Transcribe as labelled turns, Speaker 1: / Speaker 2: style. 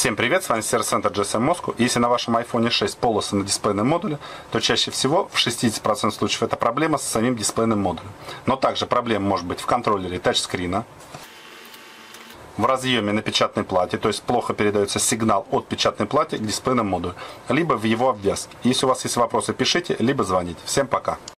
Speaker 1: Всем привет, с вами сервис-центр GSM Moscow. Если на вашем iPhone 6 полосы на дисплейном модуле, то чаще всего, в 60% случаев, это проблема с самим дисплейным модулем. Но также проблема может быть в контроллере тачскрина, в разъеме на печатной плате, то есть плохо передается сигнал от печатной платы к дисплейному модулю, либо в его обвязке. Если у вас есть вопросы, пишите, либо звоните. Всем пока!